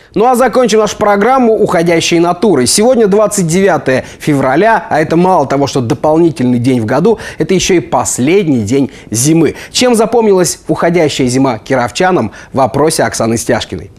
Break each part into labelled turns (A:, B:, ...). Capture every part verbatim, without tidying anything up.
A: Ну а закончим нашу программу уходящей натурой. Сегодня двадцать девятое февраля, а это мало того, что дополнительный день в году, это еще и последний день зимы. Чем запомнилась уходящая зима кировчанам в вопросе Оксаны Стяжкиной.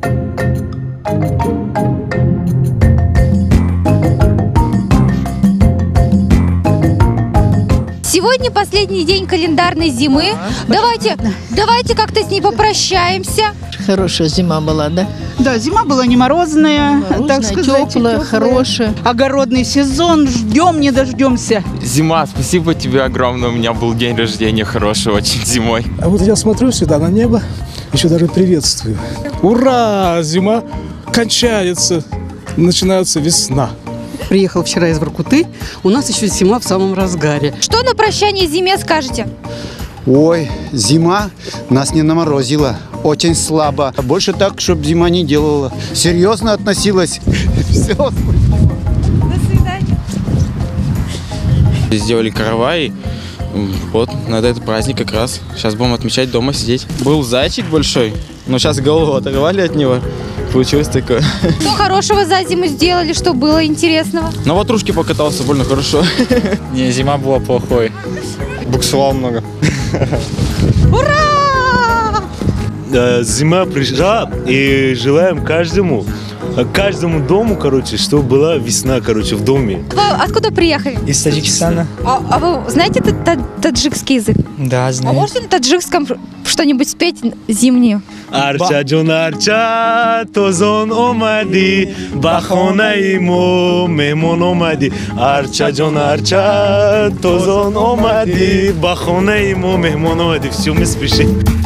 B: Сегодня последний день календарной зимы. Давайте, давайте как-то с ней попрощаемся.
C: Хорошая зима была, да?
D: Да, зима была не морозная,
C: Морозная,
D: так сказать,
C: теплая, хорошая.
D: Огородный сезон, ждем, не дождемся.
E: Зима, спасибо тебе огромное. У меня был день рождения хороший очень зимой.
F: А вот я смотрю всегда на небо, еще даже приветствую. Ура! Зима кончается, начинается весна.
G: Приехал вчера из Воркуты, у нас еще зима в самом разгаре.
B: Что на прощание зиме скажете?
H: Ой, зима нас не наморозила, очень слабо. Больше так, чтобы зима не делала. Серьезно относилась. Все.
B: До свидания.
E: Сделали каравай. Вот, надо этот праздник как раз. Сейчас будем отмечать, дома сидеть. Был зайчик большой, но сейчас голову оторвали от него. Получилось такое.
B: Что хорошего за зиму сделали, что было интересного?
E: На ватрушке покатался больно хорошо.
I: Не, зима была плохой. Буксовал много.
B: Ура!
J: Зима пришла, и желаем каждому, каждому дому, короче, чтобы была весна, короче, в доме.
B: Вы откуда приехали?
I: Из Таджикистана.
B: А, а вы знаете та- та- таджикский язык?
I: Да,
B: А
I: знаю.
B: можете на таджикском что-нибудь спеть зимнюю?
J: Арча джон арча, тозон омади, бахонаи мо мемон омади. Арча джон арча, тозон омади, бахонаи мо мемон омади. Все, мы спешим.